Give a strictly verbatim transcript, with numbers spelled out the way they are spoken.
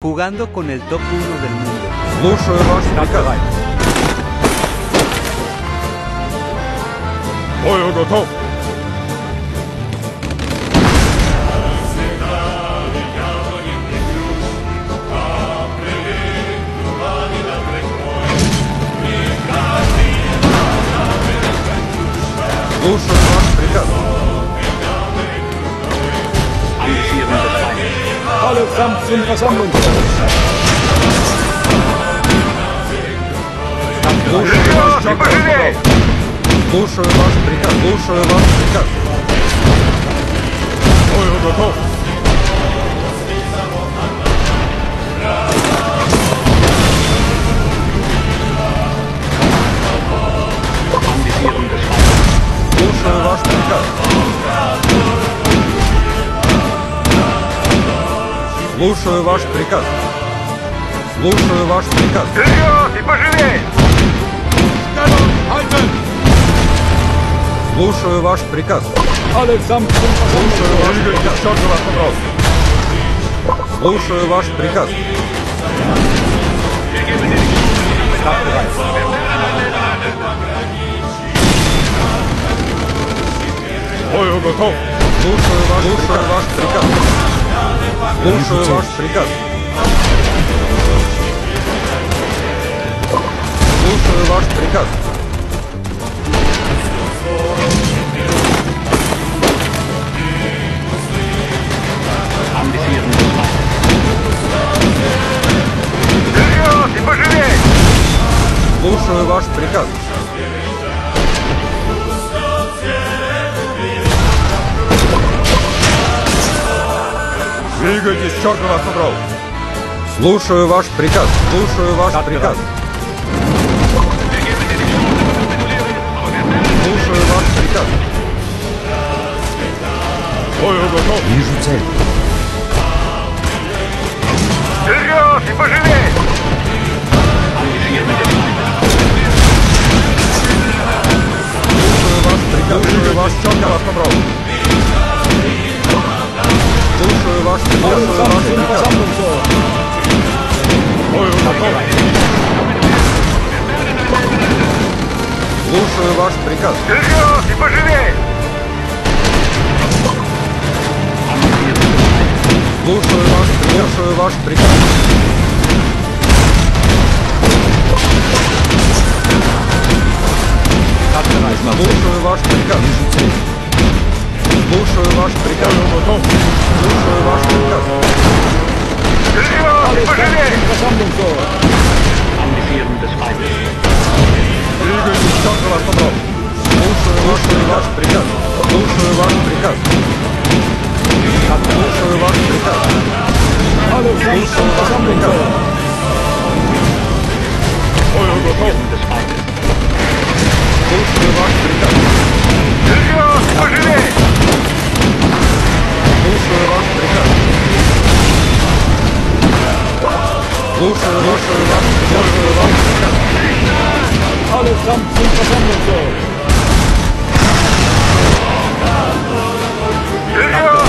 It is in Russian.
jugando con el top uno del mundo. Слушаю ваш приказ. Бою готов. Слушаю ваш приказ. Allesamt zum Versammlungsort. Слушаю ваш приказ. Слушаю ваш приказ. Бою готов. Слушаю ваш приказ. Слушаю ваш приказ. Слушаю ваш приказ. Вперед и поживей! Слушаю ваш приказ. Allesamt zum Слушаю ваш Versammlungsort. приказ. Слушаю ваш приказ. Бою готов. Слушаю ваш, слушаю ваш приказ. Слушаю ваш приказ. Слушаю ваш приказ. Вперед и поживей! Слушаю ваш приказ. Двигайтесь, черт вас побрал! Слушаю ваш приказ. Слушаю ваш приказ. Слушаю ваш приказ. Бою готов. Вижу цель. Вперед и поживей! Слушаю ваш приказ. Слушаю ваш, черт вас побрал! Слушаю ваш приказ. Слушаю Allesamt ваш zum приказ. Versammlungsort. Бою готов. Слушаю ваш приказ. Вперед и поживей! Слушаю ваш, слушаю ваш приказ. Слушаю ваш приказ. Слушаю ваш приказ. Слушаю ваш приказ. Вперед и поживей! Versammlungsort. Двигайтесь, черт вас побрал! Слушаю ваш, ваш приказ. Слушаю ваш приказ. Слушаю ваш приказ. Allesamt zum Versammlungsort. Бою готов. Слушаю ваш приказ. Вперед и поживей! Слушаю ваш приказ. Слушаю, слушаю ваш, слушаю ваш приказ. Allesamt zum Versammlungsort. Вперед